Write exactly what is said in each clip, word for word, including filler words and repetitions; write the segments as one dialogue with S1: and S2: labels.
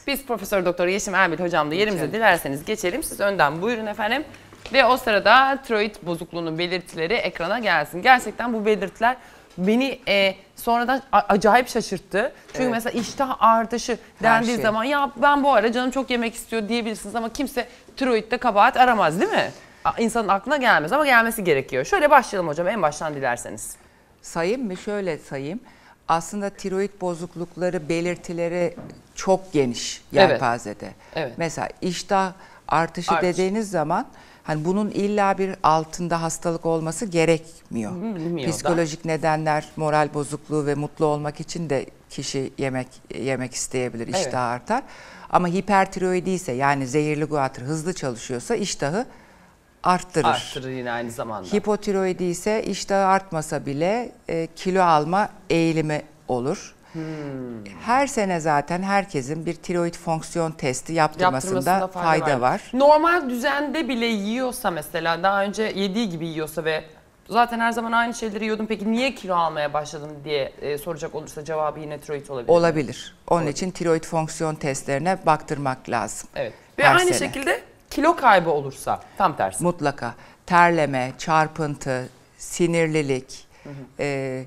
S1: Biz Profesör Doktor Yeşim Erbil hocamla yerimize geçelim. Dilerseniz geçelim. Siz önden buyurun efendim. Ve o sırada tiroid bozukluğunun belirtileri ekrana gelsin. Gerçekten bu belirtiler beni e, sonradan acayip şaşırttı. Çünkü evet. mesela iştah artışı dendiği şey. zaman ya ben bu ara canım çok yemek istiyor diyebilirsiniz ama kimse tiroidde kabahat aramaz değil mi? İnsanın aklına gelmez ama gelmesi gerekiyor. Şöyle başlayalım hocam en baştan dilerseniz.
S2: Sayayım mı? Şöyle sayayım. Aslında tiroid bozuklukları belirtileri çok geniş yelpazede. Evet. Evet. Mesela iştah artışı Artış. dediğiniz zaman hani bunun illa bir altında hastalık olması gerekmiyor. Bilmiyor Psikolojik da. nedenler, moral bozukluğu ve mutlu olmak için de kişi yemek yemek isteyebilir, iştah evet. artar. Ama hipertiroidi ise yani zehirli guatr hızlı çalışıyorsa iştahı arttırır.
S1: Arttırır yine aynı zamanda.
S2: Hipotiroidi ise iştahı artmasa bile e, kilo alma eğilimi olur. Hmm. Her sene zaten herkesin bir tiroid fonksiyon testi yaptırmasında fayda, fayda var. var.
S1: Normal düzende bile yiyorsa mesela daha önce yediği gibi yiyorsa ve zaten her zaman aynı şeyleri yiyordum peki niye kilo almaya başladım diye e, soracak olursa cevabı yine tiroid olabilir.
S2: Olabilir. Mi? Onun
S1: olabilir.
S2: için tiroid fonksiyon testlerine baktırmak lazım.
S1: Evet. Ve aynı sene. şekilde kilo kaybı olursa tam tersi.
S2: Mutlaka. Terleme, çarpıntı, sinirlilik, hı hı. E,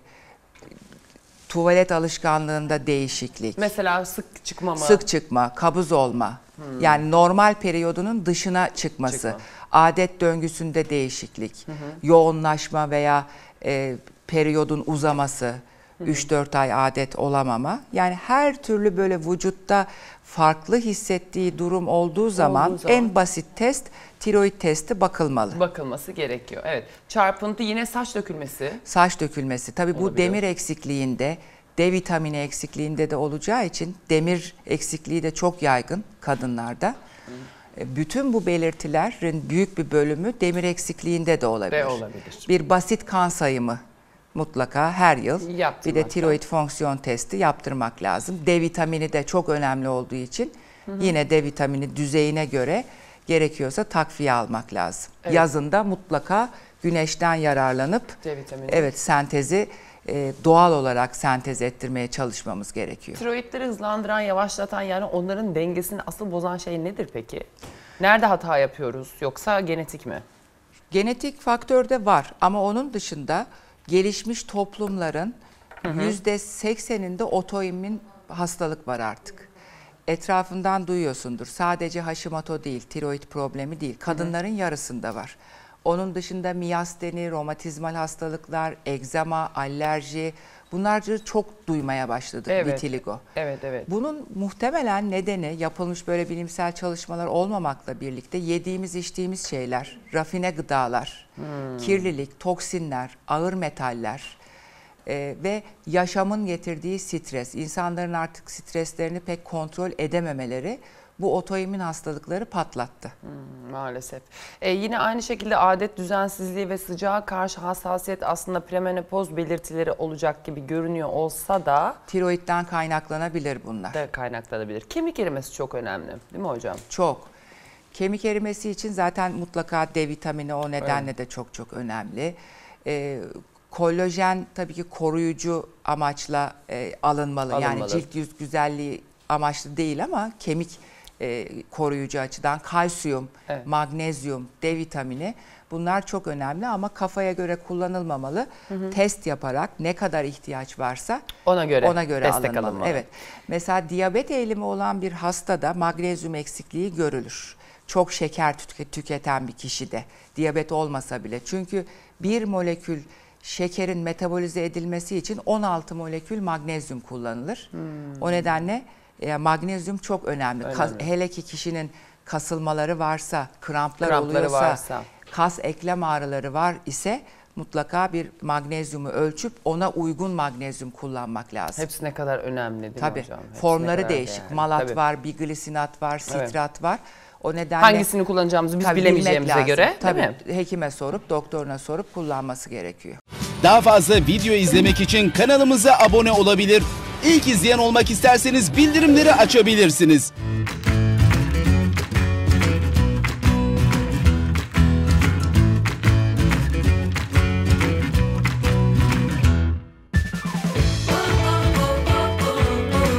S2: tuvalet alışkanlığında değişiklik.
S1: Mesela sık çıkma mı?
S2: Sık çıkma, kabız olma. Hmm. Yani normal periyodunun dışına çıkması. Çıkma. Adet döngüsünde değişiklik. Hı hı. Yoğunlaşma veya e, periyodun uzaması. üç dört ay adet olamama. Yani her türlü böyle vücutta farklı hissettiği durum olduğu zaman, olduğu zaman en basit test tiroid testi bakılmalı.
S1: Bakılması gerekiyor. Evet. Çarpıntı yine saç dökülmesi.
S2: Saç dökülmesi. Tabii olabiliyor. Bu demir eksikliğinde, D vitamini eksikliğinde de olacağı için demir eksikliği de çok yaygın kadınlarda. Hı. Bütün bu belirtilerin büyük bir bölümü demir eksikliğinde de olabilir. De olabilir. Bir basit kan sayımı mutlaka her yıl bir de tiroid fonksiyon testi yaptırmak lazım. D vitamini de çok önemli olduğu için hı hı. yine D vitamini düzeyine göre gerekiyorsa takviye almak lazım. Evet. Yazında mutlaka güneşten yararlanıp D vitamini. evet sentezi e, doğal olarak sentez ettirmeye çalışmamız gerekiyor.
S1: Tiroidleri hızlandıran, yavaşlatan yani onların dengesini asıl bozan şey nedir peki? Nerede hata yapıyoruz yoksa genetik mi?
S2: Genetik faktör de var ama onun dışında gelişmiş toplumların yüzde sekseninde otoimmün hastalık var artık. Etrafından duyuyorsundur. Sadece Hashimoto değil, tiroid problemi değil. Kadınların hı hı. yarısında var. Onun dışında miyasteni, romatizmal hastalıklar, egzama, alerji bunlarca çok duymaya başladık evet. vitiligo. Evet, evet. Bunun muhtemelen nedeni yapılmış böyle bilimsel çalışmalar olmamakla birlikte yediğimiz içtiğimiz şeyler, rafine gıdalar, hmm. kirlilik, toksinler, ağır metaller e, ve yaşamın getirdiği stres. İnsanların artık streslerini pek kontrol edememeleri bu otoimmün hastalıkları patlattı.
S1: Hmm, maalesef. Ee, yine aynı şekilde adet düzensizliği ve sıcağa karşı hassasiyet aslında premenopoz belirtileri olacak gibi görünüyor olsa da
S2: tiroidden kaynaklanabilir bunlar.
S1: Da kaynaklanabilir. Kemik erimesi çok önemli değil mi hocam?
S2: Çok. Kemik erimesi için zaten mutlaka D vitamini o nedenle evet. de çok çok önemli. Ee, kollajen tabii ki koruyucu amaçla e, alınmalı. alınmalı. Yani cilt yüz güzelliği amaçlı değil ama kemik E, koruyucu açıdan kalsiyum, evet. magnezyum, D vitamini bunlar çok önemli ama kafaya göre kullanılmamalı. Hı hı. Test yaparak ne kadar ihtiyaç varsa ona göre, ona göre destek alınmalı. alınmalı. Evet. Mesela diyabet eğilimi olan bir hastada magnezyum eksikliği görülür. Çok şeker tüketen bir kişide diyabet olmasa bile. Çünkü bir molekül şekerin metabolize edilmesi için on altı molekül magnezyum kullanılır. Hmm. O nedenle Yani magnezyum çok önemli. önemli. Kas, hele ki kişinin kasılmaları varsa, kramplar Krampları oluyorsa, varsa. kas eklem ağrıları var ise mutlaka bir magnezyumu ölçüp ona uygun magnezyum kullanmak lazım.
S1: Hepsi ne kadar önemli değil
S2: Tabii.
S1: mi hocam? Hepsi
S2: formları değişik. Yani. Malat Tabii. var, biglisinat var, sitrat evet. var. O nedenle
S1: hangisini kullanacağımızı biz bilemeyeceğimize göre
S2: Tabii,
S1: değil mi?
S2: Hekime sorup, doktoruna sorup kullanması gerekiyor.
S3: Daha fazla video izlemek için kanalımıza abone olabilir. İlk izleyen olmak isterseniz bildirimleri açabilirsiniz.